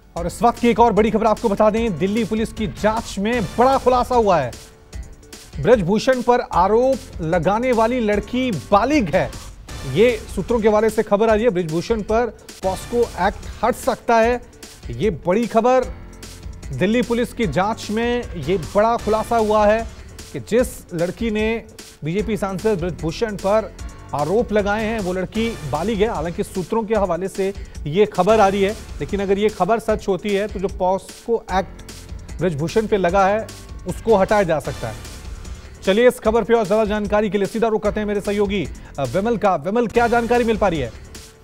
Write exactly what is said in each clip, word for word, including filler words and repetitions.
और इस वक्त की एक और बड़ी खबर आपको बता दें, दिल्ली पुलिस की जांच में बड़ा खुलासा हुआ है। ब्रजभूषण पर आरोप लगाने वाली लड़की बालिग है। ये सूत्रों के हवाले से खबर आ रही है। ब्रजभूषण पर पॉस्को एक्ट हट सकता है, ये बड़ी खबर। दिल्ली पुलिस की जांच में ये बड़ा खुलासा हुआ है कि जिस लड़की ने बीजेपी सांसद ब्रजभूषण पर आरोप लगाए हैं वो लड़की बालिग है। हालांकि सूत्रों के हवाले से ये खबर आ रही है, लेकिन अगर ये खबर सच होती है तो जो पॉस्को एक्ट ब्रजभूषण पे लगा है उसको हटाया जा सकता है। चलिए इस खबर पे और ज्यादा जानकारी के लिए सीधा रुख करते हैं मेरे सहयोगी विमल का। विमल, क्या जानकारी मिल पा रही है?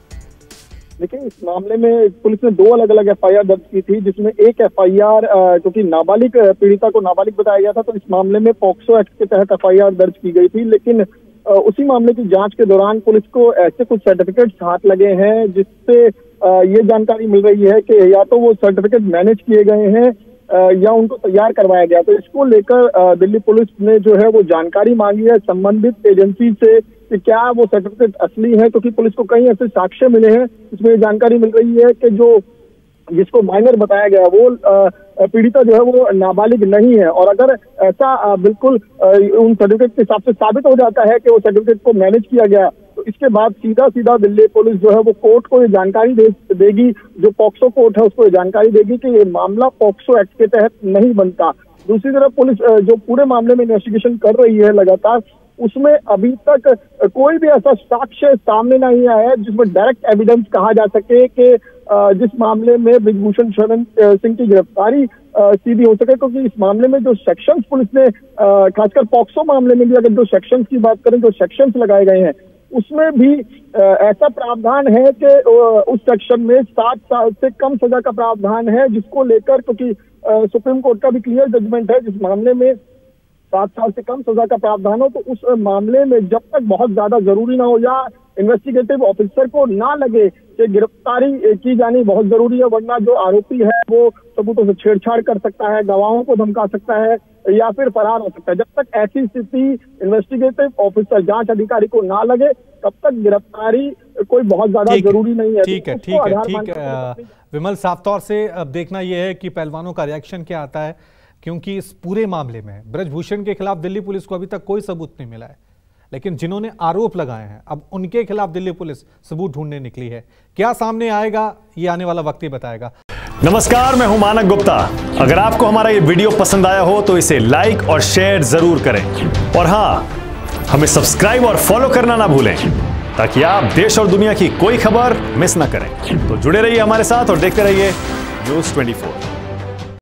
देखिए, इस मामले में पुलिस ने दो अलग अलग एफ आई आर दर्ज की थी, जिसमें एक एफ आई आर क्योंकि नाबालिग पीड़िता को नाबालिग बताया गया था, तो इस मामले में पॉक्सो एक्ट के तहत एफ आई आर दर्ज की गई थी। लेकिन उसी मामले की जांच के दौरान पुलिस को ऐसे कुछ सर्टिफिकेट्स हाथ लगे हैं जिससे ये जानकारी मिल रही है कि या तो वो सर्टिफिकेट मैनेज किए गए हैं या उनको तैयार करवाया गया। तो इसको लेकर दिल्ली पुलिस ने जो है वो जानकारी मांगी है संबंधित एजेंसी से कि क्या वो सर्टिफिकेट असली है, क्योंकि पुलिस को कई ऐसे साक्ष्य मिले हैं इसमें ये जानकारी मिल रही है कि जो जिसको माइनर बताया गया वो पीड़िता जो है वो नाबालिग नहीं है। और अगर ऐसा बिल्कुल उन सर्टिफिकेट के हिसाब से साबित हो जाता है कि वो सर्टिफिकेट को मैनेज किया गया, तो इसके बाद सीधा सीधा दिल्ली पुलिस जो है वो कोर्ट को ये जानकारी दे, देगी, जो पॉक्सो कोर्ट है उसको ये जानकारी देगी कि ये मामला पॉक्सो एक्ट के तहत नहीं बनता। दूसरी तरफ पुलिस जो पूरे मामले में इन्वेस्टिगेशन कर रही है लगातार, उसमें अभी तक कोई भी ऐसा साक्ष्य सामने नहीं आया है जिसमें डायरेक्ट एविडेंस कहा जा सके कि जिस मामले में ब्रजभूषण शरण सिंह की गिरफ्तारी सीधी हो सके। क्योंकि इस मामले में जो सेक्शंस पुलिस ने, खासकर पॉक्सो मामले में भी अगर जो सेक्शंस की बात करें, जो सेक्शंस लगाए गए हैं उसमें भी ऐसा प्रावधान है कि उस सेक्शन में सात साल से कम सजा का प्रावधान है, जिसको लेकर क्योंकि सुप्रीम कोर्ट का भी क्लियर जजमेंट है जिस मामले में सात साल से कम सजा का प्रावधान हो, तो उस मामले में जब तक बहुत ज्यादा जरूरी ना हो या इन्वेस्टिगेटिव ऑफिसर को ना लगे कि गिरफ्तारी की जानी बहुत जरूरी है, वरना जो आरोपी है वो सबूतों से छेड़छाड़ कर सकता है, गवाहों को धमका सकता है या फिर फरार हो सकता है। जब तक ऐसी स्थिति इन्वेस्टिगेटिव ऑफिसर, जांच अधिकारी को ना लगे, तब तक गिरफ्तारी कोई बहुत ज्यादा जरूरी नहीं है। ठीक है, ठीक है, ठीक है विमल, साफ तौर से अब देखना यह है कि पहलवानों का रिएक्शन क्या आता है, क्योंकि इस पूरे मामले में ब्रजभूषण के खिलाफ दिल्ली पुलिस को अभी तक कोई सबूत नहीं मिला है, लेकिन जिन्होंने आरोप लगाए हैं अब उनके खिलाफ दिल्ली पुलिस सबूत ढूंढने निकली है। क्या सामने आएगा ये आने वाला वक्त ही बताएगा। नमस्कार, मैं हूं मानक गुप्ता। अगर आपको हमारा ये वीडियो पसंद आया हो तो इसे लाइक और शेयर जरूर करें, और हां, हमें सब्सक्राइब और फॉलो करना ना भूलें ताकि आप देश और दुनिया की कोई खबर मिस ना करें। तो जुड़े रहिए हमारे साथ और देखते रहिए न्यूज़ ट्वेंटी फोर।